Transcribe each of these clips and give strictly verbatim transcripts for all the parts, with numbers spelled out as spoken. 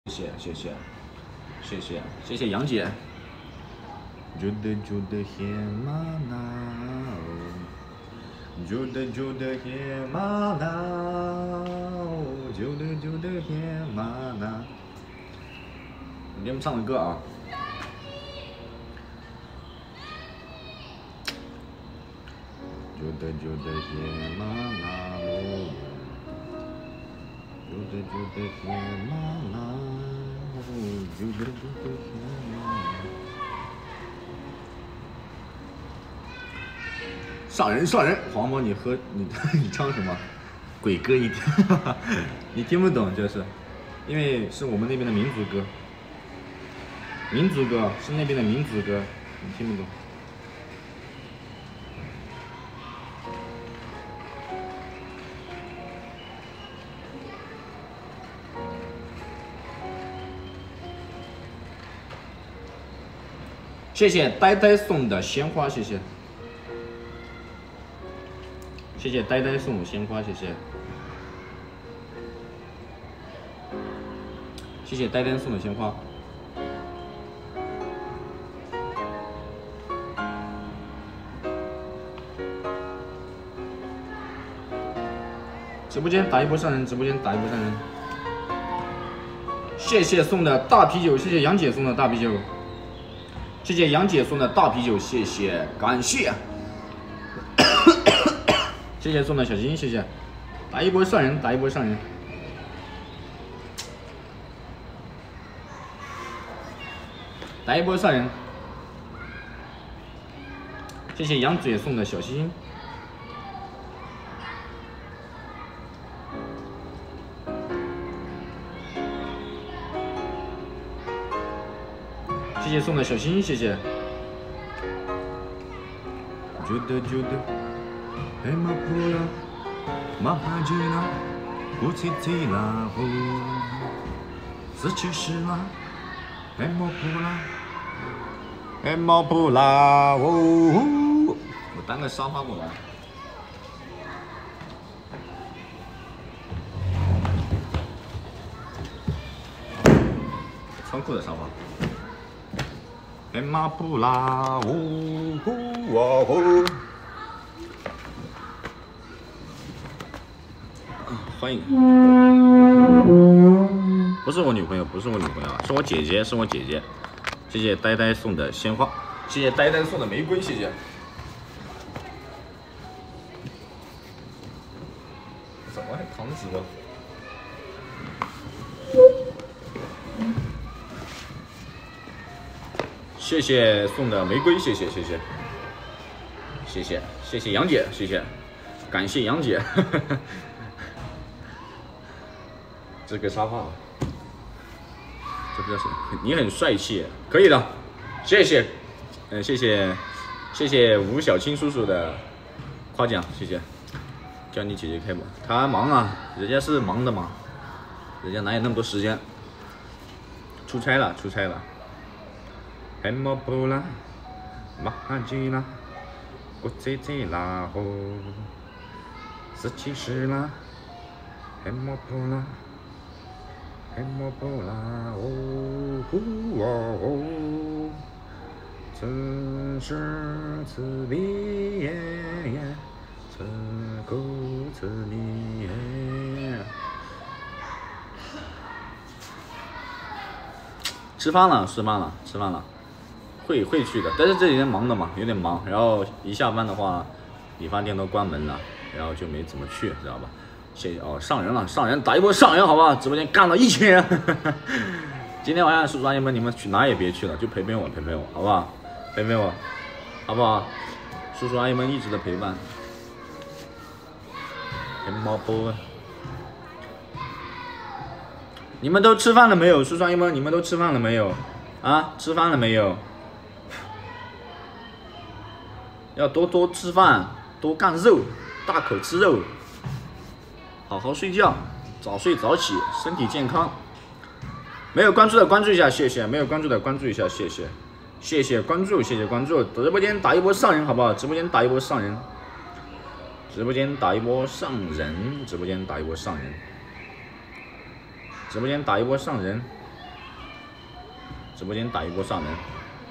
谢谢谢谢谢谢谢杨姐。就得就得黑马那哦，就得就得黑马那哦，就得就得黑马那。你给我们唱个歌啊！就得就得黑马那哦，就得就得黑马那哦，就得就得黑马那。上人上人，黄毛你喝你你唱什么？鬼歌一听，你听不懂，这是，因为是我们那边的民族歌，民族歌是那边的民族歌，你听不懂。谢谢呆呆送的鲜花，谢谢。谢谢呆呆送我鲜花，谢谢。谢谢呆呆送的鲜花。直播间打一波上人，直播间打一波上人。谢谢送的大啤酒，谢谢杨姐送的大啤酒。谢谢杨姐送的大啤酒，谢谢，感谢。谢谢送的小心，谢谢。打一波上人，打一波上人。打一波上人。谢谢杨姐送的小心。谢谢送的小心，谢谢。觉得觉得。Emma pula, mahajina, utitila ho, 四七十啦 ，Emma pula, Emma pula 哦，我搬个沙发过来。仓库的沙发。Emma pula 哦哦哦。欢迎，不是我女朋友，不是我女朋友，是我姐姐，是我姐姐。谢谢呆呆送的鲜花，谢谢呆呆送的玫瑰，谢谢。怎么还糖纸了？谢谢送的玫瑰，谢谢谢谢，谢谢谢谢杨姐，谢谢，感谢杨姐。这个沙发，这个是你很帅气，可以的，谢谢，嗯，谢谢，谢谢吴小青叔叔的夸奖，谢谢，叫你姐姐开吧，她忙啊，人家是忙的嘛，人家哪有那么多时间，出差了，出差了。Emma pula, mahajina, utitila ho, 四七十啦 ，Emma pula。Emma pula 哦呼哦哦，此时此地耶，此刻此地耶。吃饭了，吃饭了，吃饭了，会会去的，但是这几天忙的嘛，有点忙，然后一下班的话，理发店都关门了，然后就没怎么去，知道吧？谢谢哦，上人了，上人打一波上人，好不好？直播间干了一千人。今天晚上叔叔阿姨们，你们去哪也别去了，就陪陪我，陪陪我，好不好？陪陪我，好不好？叔叔阿姨们一直的陪伴。黑猫波，你们都吃饭了没有？叔叔阿姨们，你们都吃饭了没有？啊，吃饭了没有？要多多吃饭，多干肉，大口吃肉。好好睡觉，早睡早起，身体健康。没有关注的关注一下，谢谢；没有关注的关注一下，谢谢。谢谢关注，谢谢关注。直播间打一波上人，好不好？直播间打一波上人。直播间打一波上人，直播间打一波上人。直播间打一波上人。 直播间打一波上人，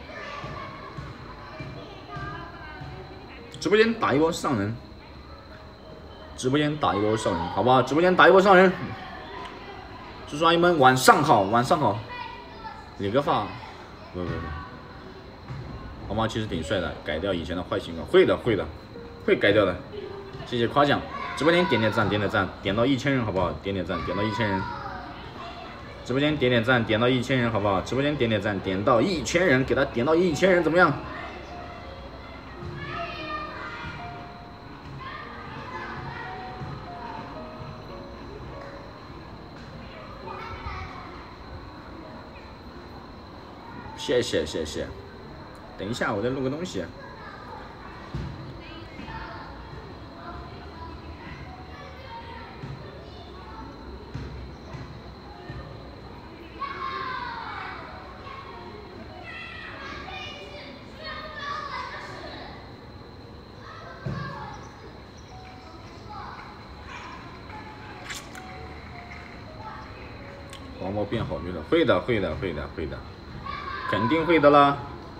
直播间打一波上人，直播间打一波上人，好不好？直播间打一波上人，叔叔阿姨们晚上好，晚上好。理个发，不不不，黄毛其实挺帅的，改掉以前的坏习惯，会的会的，会改掉的。谢谢夸奖，直播间点点赞，点点赞，点到一千人好不好？点点赞，点到一千人。直播间点点赞，点到一千人好不好？直播间点点赞，点到一千人，给他点到一千人怎么样？谢谢谢谢，等一下我再录个东西。黄毛变好运了，会的会的会的会的。肯定会的啦。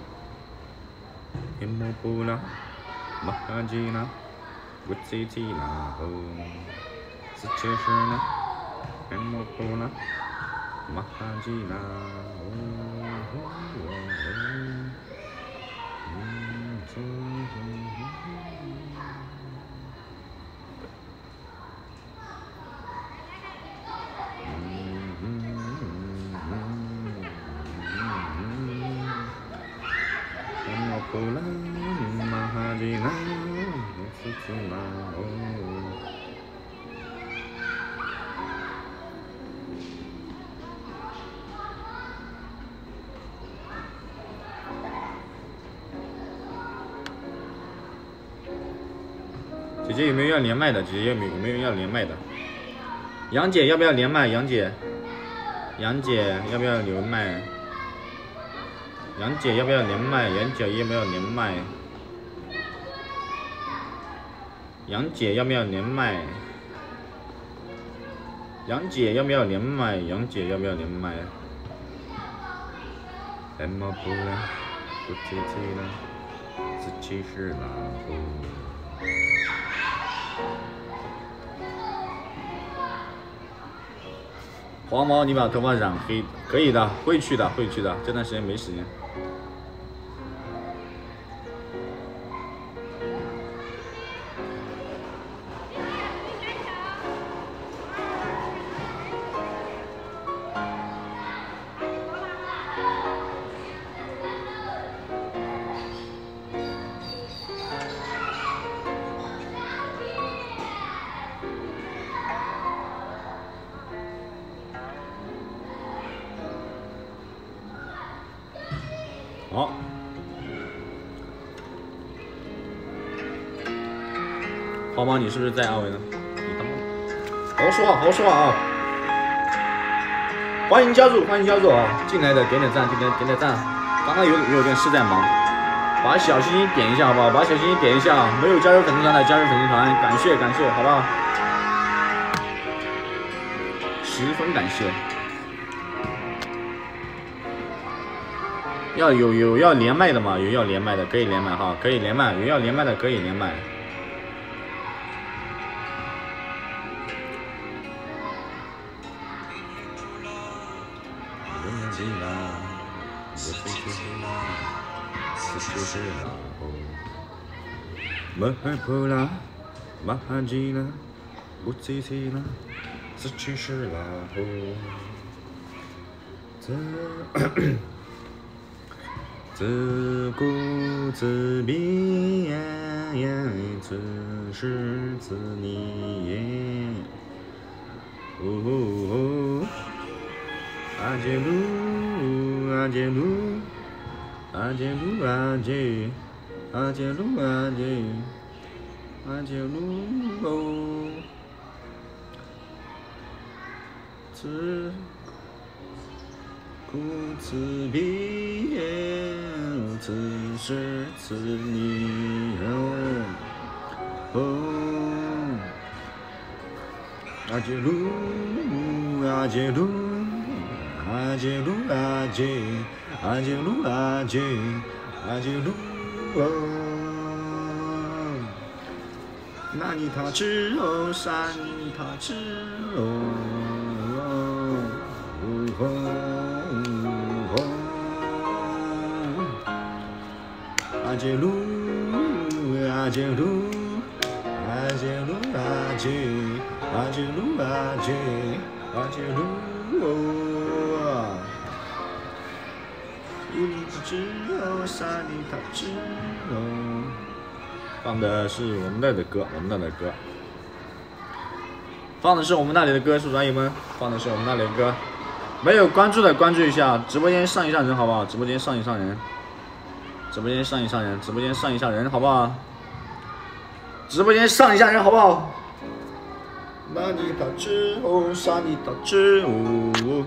天莫布拉，马哈吉拉，乌吉吉拉哦，是确实呢。天莫布拉，马哈吉拉哦哦哦，嗯嗯布拉马哈吉拉，是吉拉哦。姐姐有没有要连麦的？姐姐有没有有没有要连麦的？杨姐要不要连麦？杨姐，杨姐要不要连麦？杨姐要不要连麦？杨姐要不要连麦？杨姐要不要连麦？杨姐要不要连麦？杨姐要不要连麦？什么不了，不提起了，自己是老虎。黄毛，你把头发染黑，可以的，会去的，会去的。这段时间没时间。好，黄毛，你是不是在阿伟呢？你当好好说话，好好说话啊！欢迎加入，欢迎加入啊！进来的点点赞，点点点点赞。刚刚有有点事在忙，把小心心点一下好不好？把小心心点一下，没有加入粉丝团的加入粉丝团，感谢感谢，好不好？十分感谢。要有有要连麦的吗？有要连麦的可以连麦哈，可以连麦。有要连麦的可以连麦。马哈普拉，马哈吉拉，乌吉吉拉，自己是老虎。自顾自闭，自是自你。哦哦，阿杰鲁，阿杰鲁，阿杰鲁，阿杰，阿杰鲁，阿杰，阿杰鲁哦，自顾自闭，自是自你哦。哦，阿杰鲁，阿杰鲁， 阿杰鲁阿杰，阿杰鲁阿杰，阿杰鲁哦，那你他吃哦，啥你他吃哦，哦哦，阿杰鲁阿杰鲁，阿杰鲁阿杰，阿杰鲁阿杰，阿杰鲁哦。放的是我们那里的歌，我们那里的歌，放的是我们那里的歌，叔叔阿姨们，放的是我们那里的歌。没有关注的关注一下，直播间上一上人好不好？直播间上一上人，直播间上一上人，直播间上一下人好不好？直播间上一下人好不好？那你打之后，杀你打之后。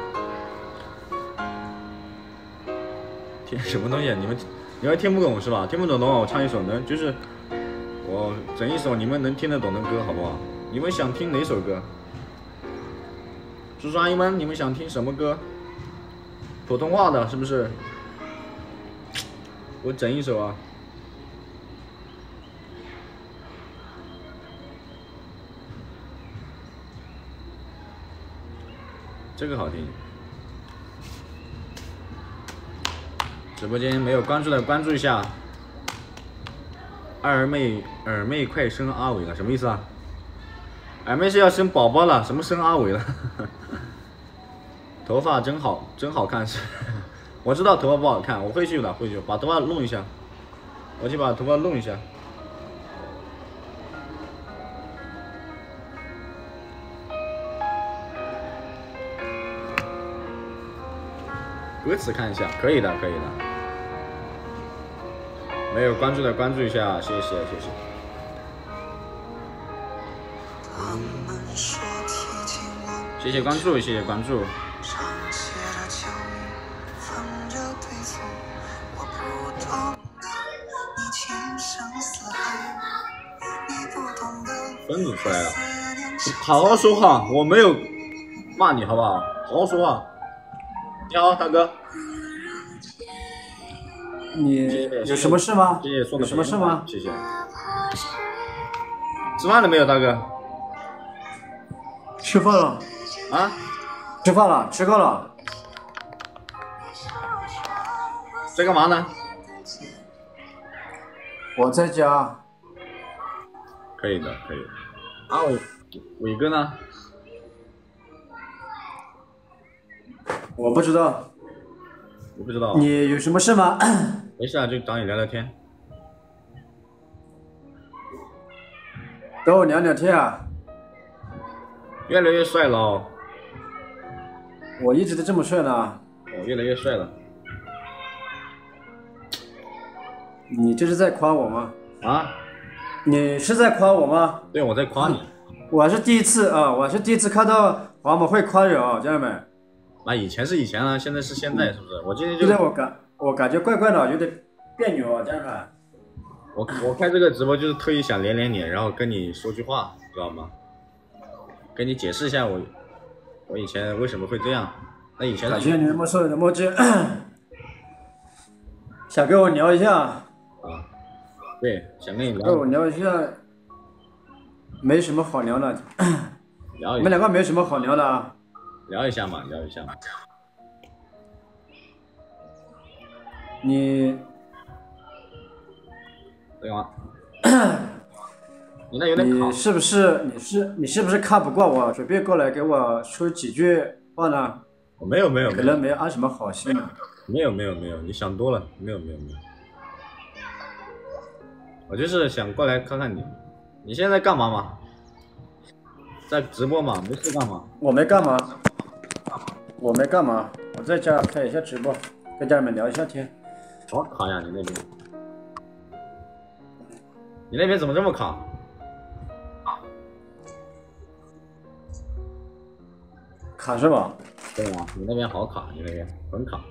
听什么东西？你们你们听不懂是吧？听不懂的话，我唱一首能就是我整一首你们能听得懂的歌，好不好？你们想听哪首歌？叔叔阿姨们，你们想听什么歌？普通话的，是不是？我整一首啊。这个好听。直播间没有关注的关注一下。二妹，二妹快生阿伟了，什么意思啊？二妹是要生宝宝了，什么生阿伟了？头发真好，真好看是。我知道头发不好看，我会去的，会去把头发弄一下。我去把头发弄一下。歌词看一下，可以的，可以的。没有关注的关注一下，谢谢谢谢。谢谢关注，谢谢关注。分子出来了，好好说话，我没有骂你，好不好？好好说话。你好，大哥。 你有什么事吗？ 谢谢送的有什么事吗？ 谢谢。吃饭了没有，大哥？ 吃饭了。 啊？ 吃饭了，吃够了。 在干嘛呢？ 我在家。 可以的，可以的。啊，伟伟哥呢？ 我不知道。 我不知道。 你有什么事吗？ 没事啊，就找你聊聊天。 跟我聊聊天啊。 越来越帅了哦。 我一直都这么帅呢。 我越来越帅了。 你这是在夸我吗？ 啊？ 你是在夸我吗？ 对，我在夸你。 我是第一次啊，我是第一次看到黄某会夸人啊，家人们。 那以前是以前啊，现在是现在，是不是？我今天就现在我感我感觉怪怪的，有点别扭啊，家人们。 我我开这个直播就是特意想连连你，然后跟你说句话，知道吗？跟你解释一下我我以前为什么会这样。那以前感谢你们所有的墨迹，想跟我聊一下。 啊，对，想跟你聊。 跟我聊一下，没什么好聊的。 聊一下。 你们两个没什么好聊的啊。 聊一下嘛，聊一下嘛。 你对吗？你那有点卡。 你是不是你是你是不是看不惯我，随便过来给我说几句话呢？ 我没有没有， 可能没安什么好心。 没有没有没有，你想多了，没有没有没有。我就是想过来看看你，你现在干嘛嘛？在直播嘛，没事干嘛？ 我没干嘛，我没干嘛，我在家开一下直播，跟家人们聊一下天。 好卡呀，你那边，你那边怎么这么卡？ 卡是吧？ 对啊，你那边好卡，你那边很卡。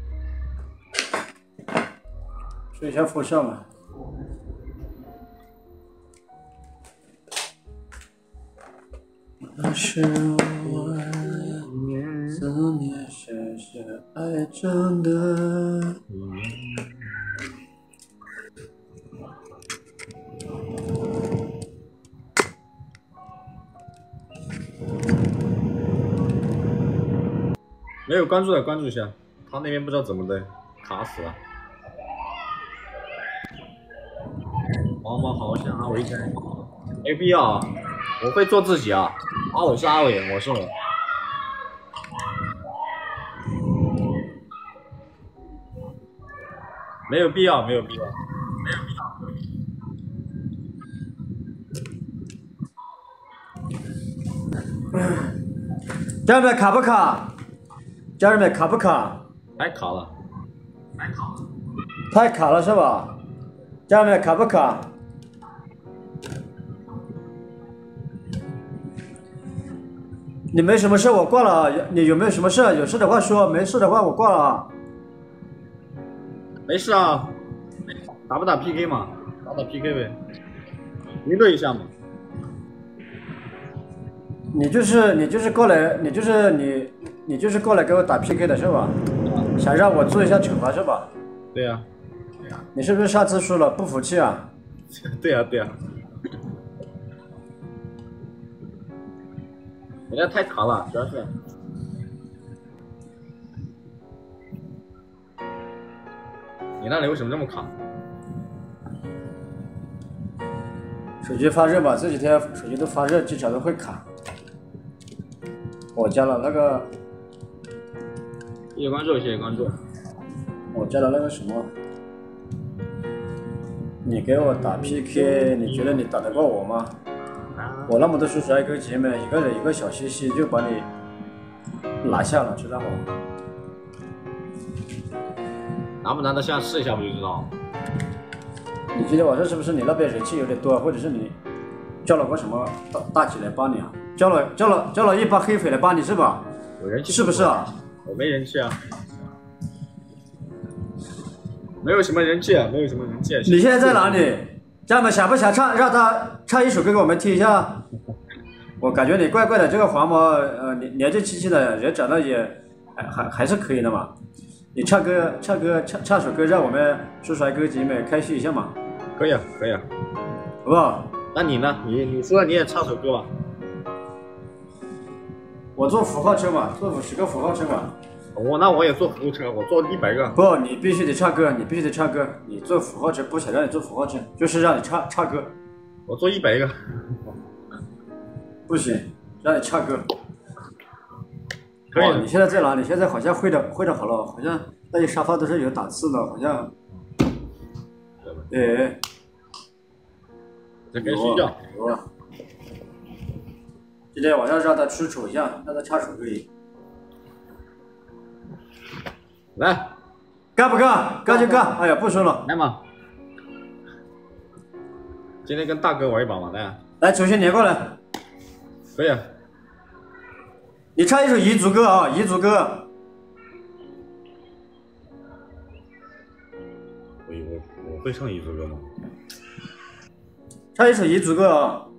说一下副校嘛。是我思念，谢谢爱真的。 没有关注的关注一下，他那边不知道怎么的卡死了。毛毛好像阿伟在，没必要，我会做自己啊。阿伟是阿伟，我是我。没有必要，没有必要，没有必要。 家人们卡不卡？家人们卡不卡？ 太卡了，太卡了， 太卡了是吧？家人们卡不卡？你没什么事，我挂了啊。你有没有什么事？有事的话说，没事的话我挂了啊。 没事啊，打不打 P K 嘛？打打 P K 呗，娱乐一下嘛。 你就是你就是过来，你就是你你就是过来给我打 P K 的是吧？想让我做一下惩罚是吧？ 对呀、 啊，你是不是上次输了不服气啊？ 对呀、啊、对呀、啊，人家太卡了，主要是。你那里为什么这么卡？ 手机发热吧，这几天手机都发热，经常都会卡。我加了那个， 谢谢关注，谢谢关注。 我加了那个什么，你给我打 P K， 你觉得你打得过我吗？我那么多叔叔爱哥姐妹，一个人一个小西西就把你拿下了，知道吗？ 拿不拿得下试一下不就知道？ 你今天晚上是不是你那边人气有点多，或者是你叫了个什么大大姐来帮你啊？叫了叫了叫了一帮黑匪来帮你是吧？ 有人气是不是啊？ 我没人气啊，没有什么人气，没有什么人气。 你现在在哪里？家人们想不想唱？让他唱一首歌给我们听一下。我感觉你怪怪的，这个黄毛呃年年纪轻轻的人长得也还还还是可以的嘛。你唱歌唱歌唱唱首歌，让我们叔叔哥姐妹开心一下嘛。 可以啊，可以啊， 好不好？ 那你呢？你你说你也唱首歌吧。 我坐符号车嘛，坐五十个符号车嘛。 我那我也坐服务车，我坐一百个。 不，你必须得唱歌，你必须得唱歌。你坐符号车不想让你坐符号车，就是让你唱唱歌。 我坐一百个。 不行，让你唱歌。 可以、 哦。你现在在哪里？现在好像会的会的好了，好像那些沙发都是有档次的，好像。哎。 在该睡觉。 有啊。今天晚上让他出丑相，让他唱首歌。 来， 干不干？干就干！哎呀，不说了。 来嘛，今天跟大哥玩一把嘛，来。 来，重新连过来。 可以啊。 你唱一首彝族歌啊，彝族歌。 我我我会唱彝族歌吗？ 唱一首彝族歌啊。